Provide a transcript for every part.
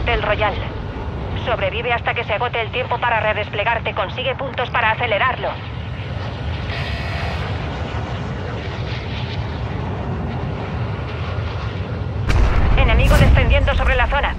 Battle Royale. Sobrevive hasta que se agote el tiempo para redesplegarte. Consigue puntos para acelerarlo. Enemigo descendiendo sobre la zona.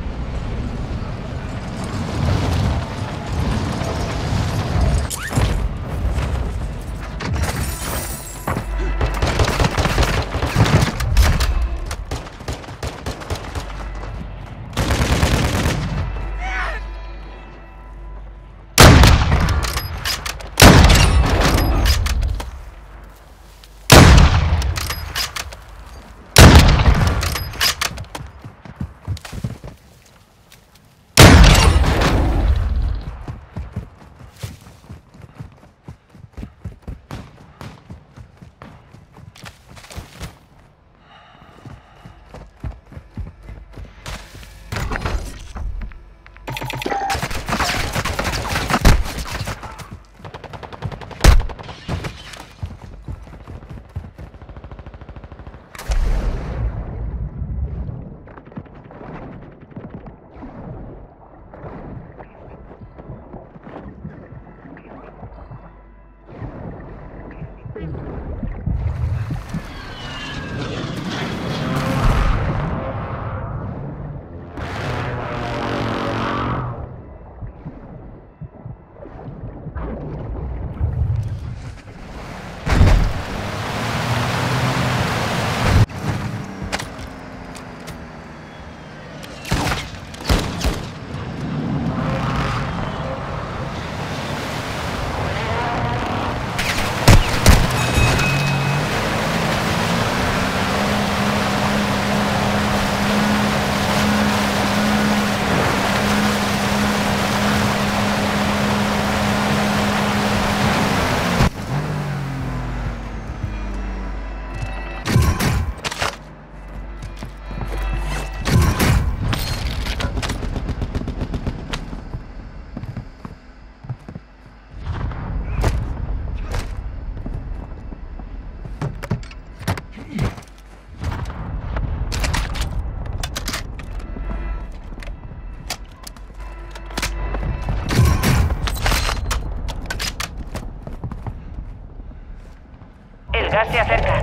El gas se acerca.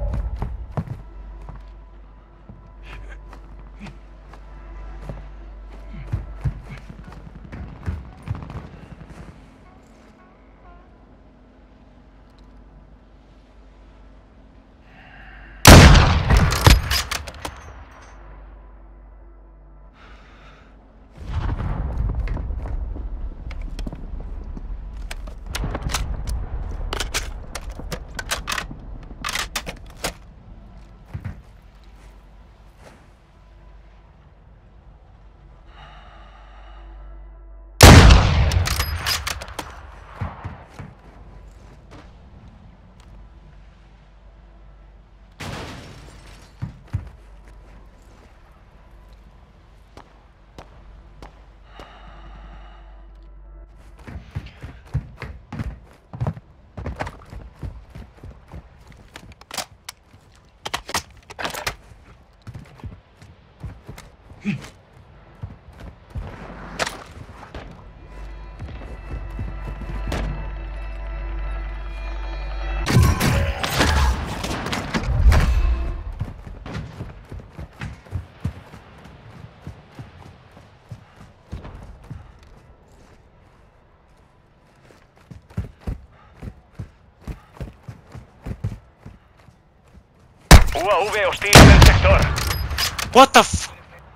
UAV hostil en el sector. What the f...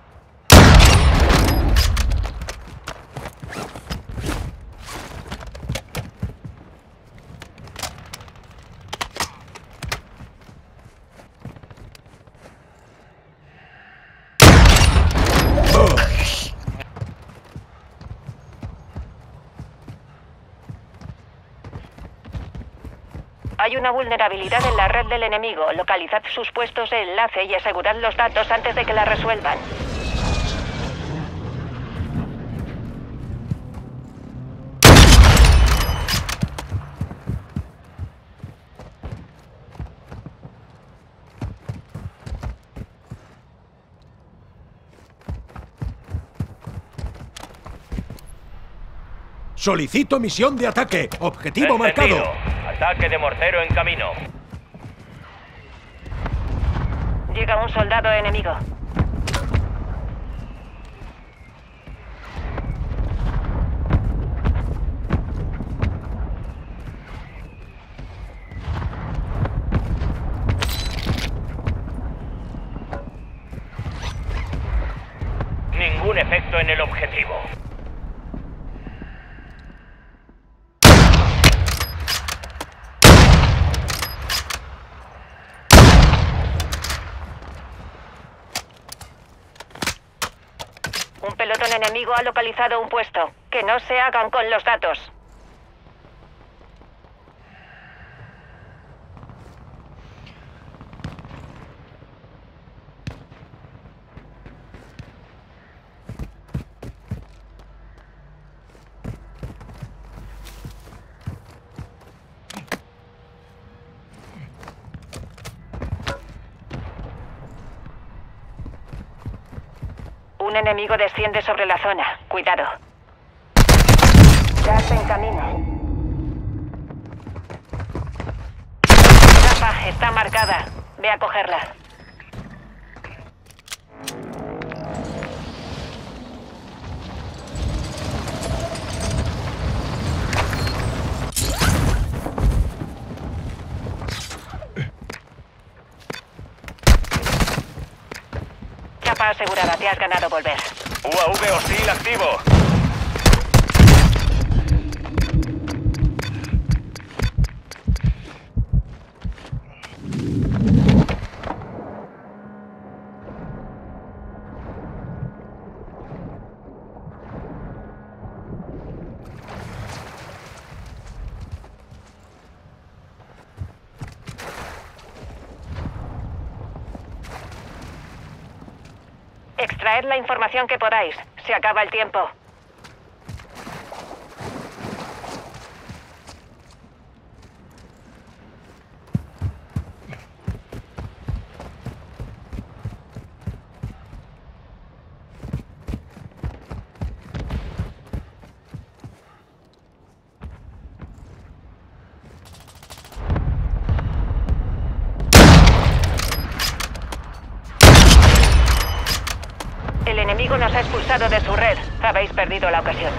Hay una vulnerabilidad en la red del enemigo. Localizad sus puestos de enlace y asegurad los datos antes de que la resuelvan. Solicito misión de ataque. Objetivo Entendido. marcado. Ataque de mortero en camino. Llega un soldado enemigo. Ningún efecto en el objetivo. Un pelotón enemigo ha localizado un puesto. Que no se hagan con los datos. Un enemigo desciende sobre la zona. Cuidado. Gas en camino. Rafa, está marcada. Ve a cogerla. Chapa asegurada. Te has ganado volver. UAV hostil activo. Extraed la información que podáis. Se acaba el tiempo. El enemigo nos ha expulsado de su red. Habéis perdido la ocasión.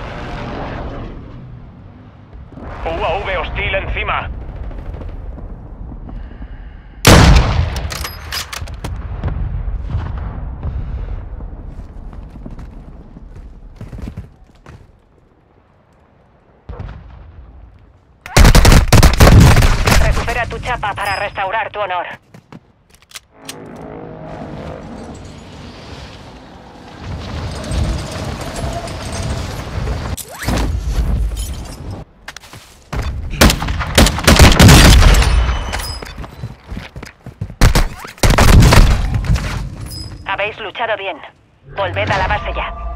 UAV hostil encima. Recupera tu chapa para restaurar tu honor. Habéis luchado bien. Volved a la base ya.